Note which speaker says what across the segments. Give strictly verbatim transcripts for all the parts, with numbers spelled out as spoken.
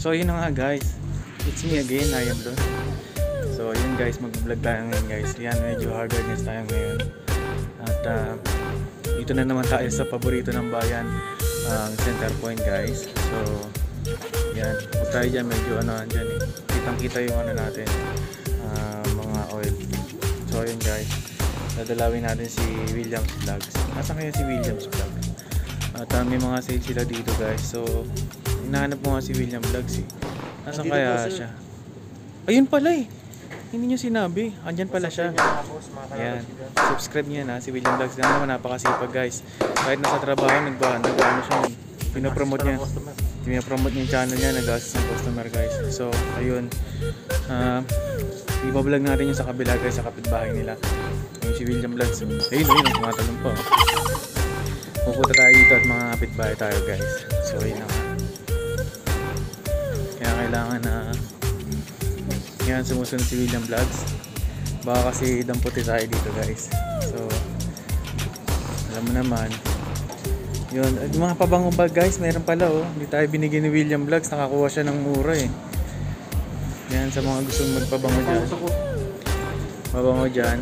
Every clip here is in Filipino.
Speaker 1: So yun na nga guys, it's me again, I am Don. So yun guys, mag-vlog tayo ngayon guys. Yan, medyo hagardness tayo ngayon. At uh, dito na naman tayo sa paborito ng bayan, ang uh, Center Point guys. So yan, huwag tayo dyan, medyo ano dyan eh, kitang kita yung ano natin, uh, mga oil. So yun guys, dadalawin natin si Williams Vlogs. Nasaan kaya si Williams Vlogs? At uh, may mga sale sila dito guys. So hinahanap mo nga si William Vlogs eh. Nasaan kaya siya? Ayun pala eh, hindi nyo sinabi. Andyan pala siya. Yan, subscribe nyo na si William Vlogs. Yan naman, napakasipag guys. Kahit nasa trabaho, nagba, nagba, siya, pinopromote niya. Pinopromote niya yung channel niya, nag-assist ng customer guys. So ayun, uh, ibablog natin yung sa kabila guys, sa kapitbahay nila. Yung si William Vlogs. Ayun, ayun, tumatalong pa. Pupunta tayo dito at mga kapitbahay tayo guys. So ayun na nga. Kaya kailangan na yan, sumusunod si William Vlogs. Baka kasi damputi tayo dito guys. So alam mo naman yun, yung mga pabango bag guys, meron pala oh. Hindi tayo binigyan ni William Vlogs, nakakuha siya ng mura eh. Yan, sa mga gustong magpabango dyan, pabango dyan.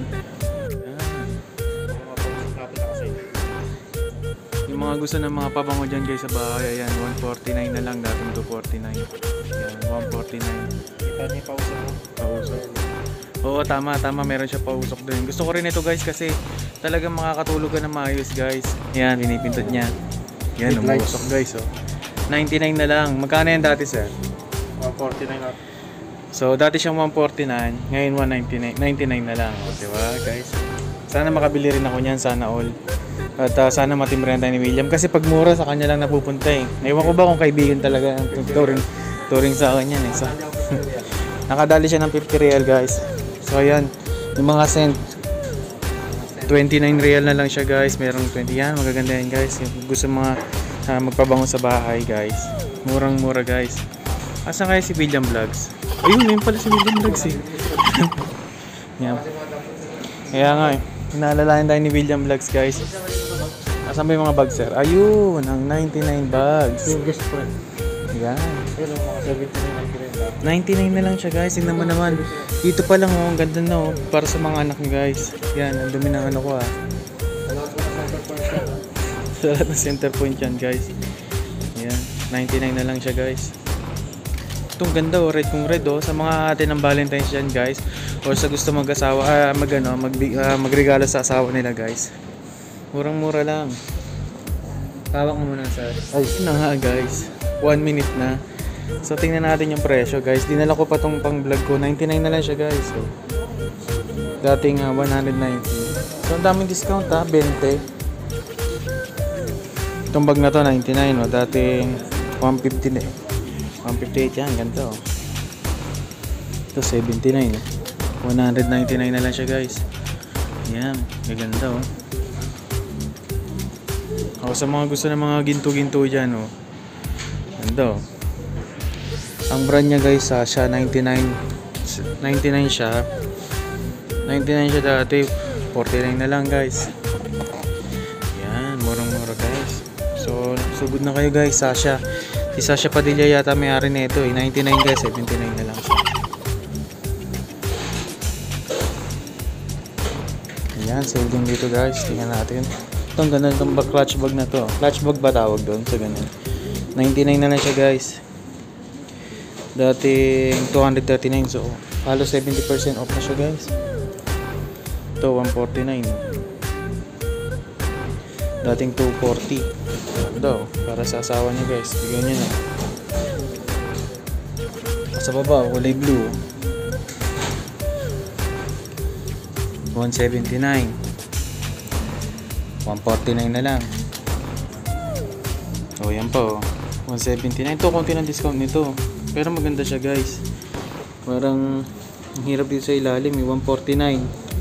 Speaker 1: Yung mga gusto ng mga pabango dyan guys sa bahay, ayan, one forty-nine na lang, dating two forty-nine. Yan, one forty-nine. Kita niya pausok mo? Pausok. Oo, tama, tama, meron siya pausok din. Gusto ko rin ito guys kasi talagang makakatulog ka na maayos guys. Yan, pinipintot niya. Yan, umusok guys oh. ninety-nine na lang. Magkano yan dati sir?
Speaker 2: one forty-nine na.
Speaker 1: So dati siyang one forty-nine, ngayon one ninety-nine, ninety-nine na lang. O, diba guys? Sana makabili rin ako niyan, sana all. At uh, sana matimrehan tayo ni William kasi pag mura sa kanya lang napupunta eh. Ewan ko ba kung kaibigan talaga ang touring, touring sa akin yan eh. So, nakadali siya ng fifty real guys. So ayan, yung mga cent, twenty-nine real na lang siya guys. Merong twenty yan, magaganda yan guys. Yung gusto mga uh, magpabango sa bahay guys, murang mura guys. Asan kaya si William Vlogs? Ayun, yun pala si William Vlogs eh. Yan. Kaya nga eh, inaalalayan tayo ni William Vlogs guys. Asan ba yung mga bags sir? Ayun, ang ninety-nine bags. Yan, ninety-nine na lang siya guys. Tingnan mo naman, dito pa lang oh, ang ganda na oh, para sa mga anak niyo guys. Yan, ang dumi ng ano ko ah. Sa lahat ng Center Point yan guys. Yan, ninety-nine na lang siya guys. Itong ganda oh, red kung red oh, sa mga atin ng Valentine's yan guys, or sa gusto mag-asawa, ah, mag ano, mag, uh, magregalo sa asawa nila guys. Murang mura lang. Tawag mo muna sir. Ay, na nga guys, one minute na. So tingnan natin yung presyo guys. Dinala ko pa tong pang vlog ko, ninety-nine na lang siya guys. So, dating uh, one ninety. So ang daming discount ha, twenty. Itong bag na to ninety-nine oh, dating one fifty na eh. one fifty-eight yan, ganito oh. Ito seventy-nine eh. one ninety-nine na lang siya guys. Yan, gaganda oh. O, sa mga gusto ng mga ginto-ginto dyan oh, ganda oh. Ang brand niya guys, Sasha, ninety-nine ninety-nine siya. ninety-nine siya dati, forty-nine na lang guys. Yan, murang-mura guys. So, sugod na kayo guys, Sasha. Si Sasha Padilla yata may-ari nito eh. ninety-nine guys, seventy-nine na lang siya. Yan, sale din dito guys. Tingnan natin. Itong ganda itong clutch bag na to. Clutch bag ba tawag doon sa ganun? ninety-nine na lang siya guys. Dating two thirty-nine, so halos seventy percent off na siya guys. Ito one forty-nine. Dating two forty. Ito, para sa asawa niya guys. Bigyan niya na. Sa baba, kulay blue. one seventy-nine. one forty-nine na lang. Oh, yan pa oh. one seventy-nine. Ito, konti ng discount nito. Pero maganda siya guys. Parang ang hirap dito sa ilalim, one forty-nine.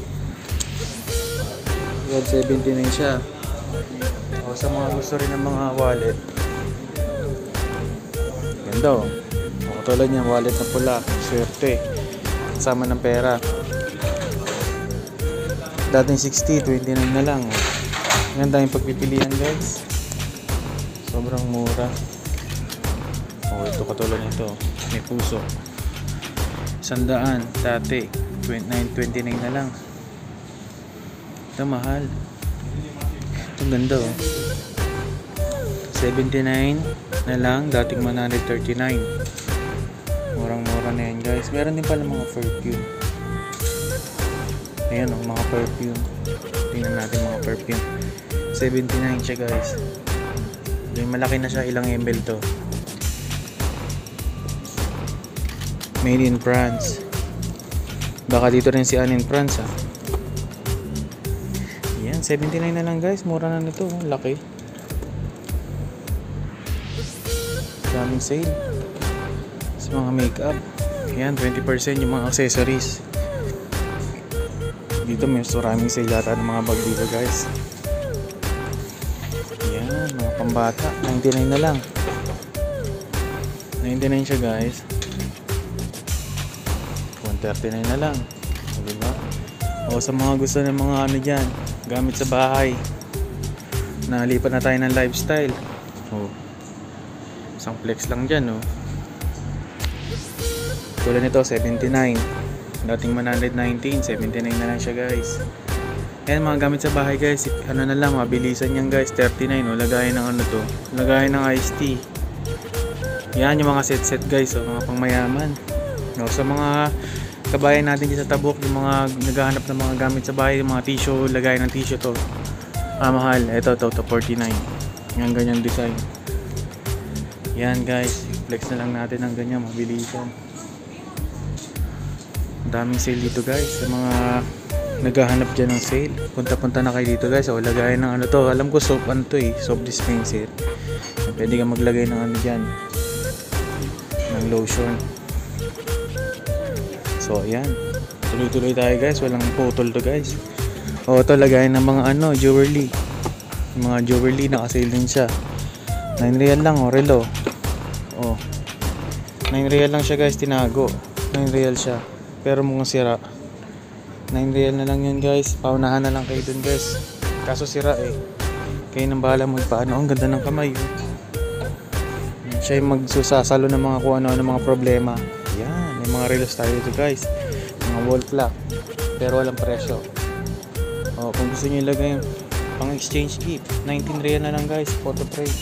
Speaker 1: one seventy-nine siya. O, sa mga gusto rin ng mga wallet. Ganda o. O, katulad niya, wallet na pula. Swerte. Kasama ng pera. Dating sixty, twenty-nine na lang. Ganda yung pagpipilian guys. Sobrang mura. Oh, ito katulad nito. may puso. Sandaan, dati nine twenty-nine na lang. Ito mahal. Ito ganda oh. seventy-nine na lang, dating one thirty-nine. Murang mura na yan guys. Meron din pala mga perfume. Ayan oh, mga perfume. Tingnan natin mga perfume. seventy-nine siya guys. Yung malaki na siya, ilang ml to. Made in France. Baka dito rin si Anne in France ah. Yan, seventy-nine na lang guys. Mura na nito, oh. Laki. Daming sale sa mga makeup. Yan, twenty percent yung mga accessories. Dito may maraming sale yata ng mga bag dito guys. Yan, mga pambata. ninety-nine na lang. ninety-nine siya guys. one thirty-nine na lang. O, diba? O sa mga gusto ng mga ano dyan, gamit sa bahay, nalipat na tayo ng lifestyle. O, isang flex lang dyan o. Tulad nito seventy-nine, dating one nineteen, seventy-nine na lang siya guys. Ayan mga gamit sa bahay guys, ano na lang, mabilisan yan guys. Thirty-nine o, lagayan ng ano to, lagayan ng iced tea. Yan yung mga set set guys o, mga pangmayaman. O, sa mga kabayan natin dito sa Tabuk, yung mga naghahanap ng mga gamit sa bahay, yung mga tissue, lagayan ng tissue to, ah mahal, eto to, to forty-nine. Yan ganyan design. Yan guys, flex na lang natin ng ganyan, mabilisan. Daming sale dito guys. Sa mga naghahanap dyan ng sale, punta-punta na kayo dito guys. O, lagayan ng ano to, alam ko soap ano to eh, soap dispenser. Pwede ka maglagay ng ano dyan, ng lotion. So ayan, tuloy-tuloy tayo guys, walang putol to guys. O, ito lagayan ng mga ano, jewelry. Yung mga jewelry, naka-sale din siya. nine real lang o, relo. O, nine real lang siya guys, tinago. nine real siya, pero mukhang sira. nine real na lang yun guys. Paunahan na lang kayo dun guys. Kaso sira eh. Kayo nang bahala mo paano. Ang ganda ng kamay oh. Siya yung magsusasalo ng mga kung ano-ano mga problema. Yan, may mga relos tayo dito guys. Mga wall clock, pero walang presyo. O, kung gusto nyo ilagay pang exchange gift, nineteen real na lang guys. Photo frame.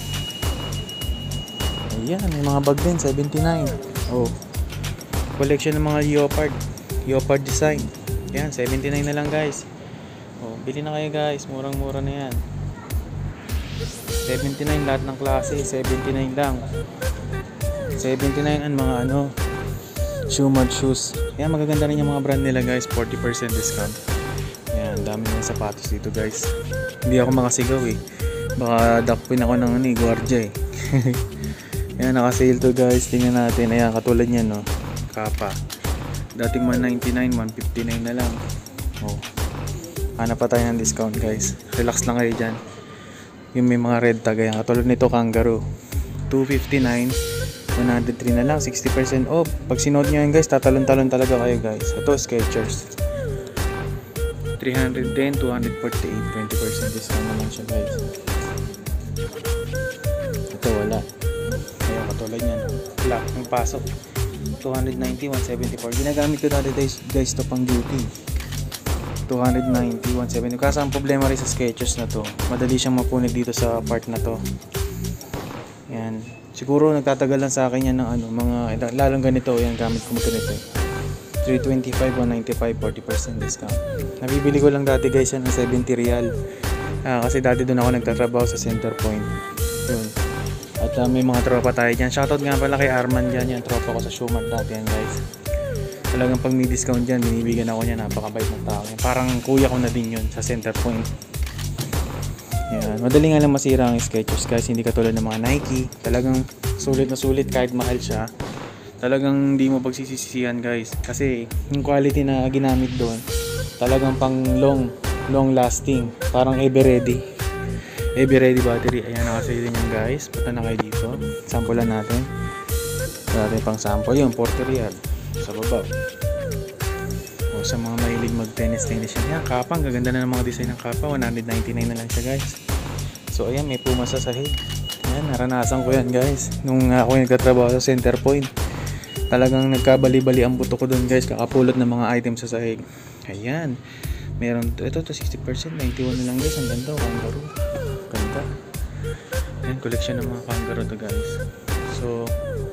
Speaker 1: Ayan, may mga bag din, seventy-nine. O, collection ng mga leopard, leopard design. Yan, seventy-nine na lang guys. O, bili na kayo guys, murang mura na yan. seventy-nine lahat ng klase, seventy-nine lang. seventy-nine ang mga ano, shoe mod shoes. Yan, magaganda rin yung mga brand nila guys, forty percent discount. Yan, dami ng sapatos dito guys. Hindi ako makasigaw eh. Baka dakpin ako ng ano eh, guardia eh. Yan, naka-sale to guys. Tingnan natin. Ayan, katulad niyan no. Kapa. Dating one ninety-nine, one fifty-nine na lang. Oh. Hanap pa tayo ng discount guys. Relax lang kayo dyan. Yung may mga red tag. Ayan, katulad nito kangaroo. two fifty-nine, one oh three na lang. sixty percent off. Pag sinod nyo yan guys, tatalon-talon talaga kayo guys. Ito, Skechers. three hundred ten, two forty-eight. twenty percent discount naman siya guys. Ito, wala. Ayan, katulad nyan. Black yung pasok. two ninety, one seventy-four. Ginagamit ko dati guys, guys to pang duty. two ninety, one seventy. Kasi ang problema rin sa Skechers na to, madali siyang mapunit dito sa part na to. Yan. Siguro nagtatagal lang sa akin yan ng ano, mga lalong ganito, yan gamit ko ganito. three twenty-five, one ninety-five, forty percent discount. Nabibili ko lang dati guys yan ng seventy real. Ah, kasi dati doon ako nagtatrabaho sa Center Point. Yun. At uh, may mga tropa tayo dyan. Shoutout nga pala kay Arman dyan. Yan, tropa ko sa Shumat dati yan guys. Talagang pag may discount dyan, binibigyan ako niya. Napakabait ng tao. Parang kuya ko na din yun sa Center Point. Yan. Madali nga lang masira ang Skechers guys. Hindi katulad ng mga Nike. Talagang sulit na sulit kahit mahal siya. Talagang hindi mo pagsisisihan guys. Kasi yung quality na ginamit doon, talagang pang long, long lasting. Parang ever ready. Ever ready battery. Ayan, nakasale din yan guys. Punta na kayo dito. Sampulan natin. Natin pang sample. Yun, forty real. Sa baba. O sa mga mahilig mag tennis tennis yan. Yan, kapa. Ang gaganda na ng mga design ng kapa. one ninety-nine na lang siya guys. So ayan, may puma sa sahig. Ayan, naranasan ko yan guys. Nung uh, ako yung nagtatrabaho sa Center Point. Talagang nagkabali-bali ang buto ko doon guys, kakapulot ng mga items sa sahig. Ayan. Meron to, ito to sixty percent, ninety-one na lang guys. Ang ganda, kangaroo. Ganda. Ayan, collection ng mga kangaroo to guys. So,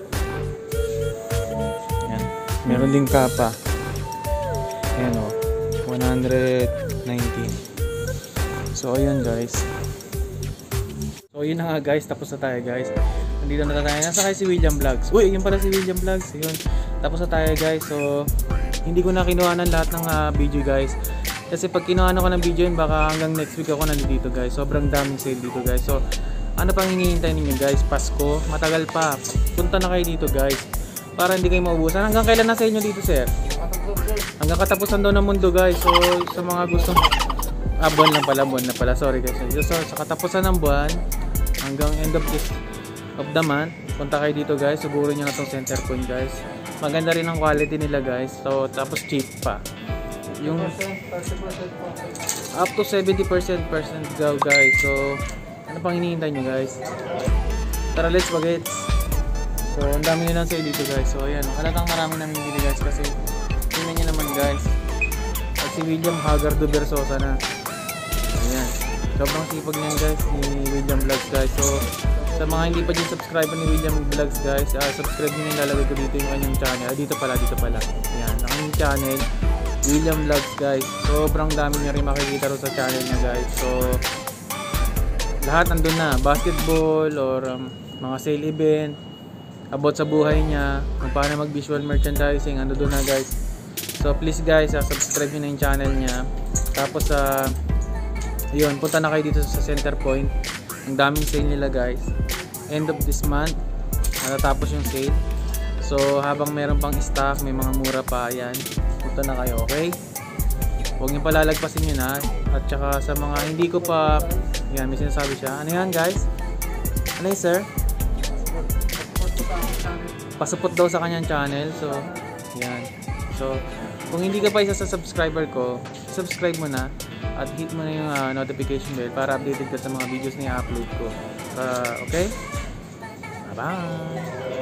Speaker 1: ayan. Meron ding kapa. Ayan o, one ninety. So, ayun guys. So, yun na nga guys. Tapos na tayo guys. Nandito na tayo. Nasa kayo si William Vlogs. Uy, yun pala si William Vlogs. Yun. Tapos na tayo guys. So, hindi ko na kinuha ng lahat ng uh, video guys. Kasi pag kinuha ko ng video yun, baka hanggang next week ako nandito guys. Sobrang daming sale dito guys. So, ano pang hinihintay ninyo guys? Pasko. Matagal pa. Punta na kayo dito guys. Para hindi kayo maubusan. Hanggang kailan na sa inyo dito sir? Hanggang katapusan daw ng mundo guys. So, sa mga gustong... Ah, buwan lang pala. Buwan na pala. Sorry guys. So, sa katapusan ng buwan, hanggang end of this of the month, punta kayo dito guys. Siguro nyo na itong center point guys. Maganda rin ang quality nila guys. So, tapos cheap pa. Yung up to seventy percent percent daw guys. So, ano pang hinihintay nyo guys? Tara, let's bagets. So, ang dami nilang sale dito guys. So, ayan. Halatang marami namin dito guys. Kasi, tingnan nyo naman guys. At si William Hagardo Versosa na. Ayan. Sobrang sipag niyan guys ni William Vlogs guys. So, sa mga hindi pa din subscriber ni William Vlogs guys, uh, subscribe nyo yung lalagay ko dito yung kanyang channel. Ah, dito pala, dito pala. Ayan, ang kanyang channel, William Vlogs guys. Sobrang dami nyo rin makikita rin sa channel niya guys. So, lahat nandun na. Basketball or um, mga sale event, about sa buhay niya, kung paano mag visual merchandising, ando doon na guys. So, please guys, uh, subscribe nyo na yung channel niya. Tapos, uh, yun, punta na kayo dito sa center point. Ang daming sale nila guys. End of this month natatapos yung sale. So habang meron pang stock, may mga mura pa, yan, punta na kayo, okay? Huwag niyo palalagpasin yun ha. At saka sa mga hindi ko pa, yan, may sinasabi siya. Ano yan guys? Ano yun sir? Pasupot daw sa kanyang channel. So yan. So kung hindi ka pa isa sa subscriber ko, subscribe mo na at hit mo na yung uh, notification bell para updated ka sa mga videos na i-upload ko. Uh, okay? Bye-bye!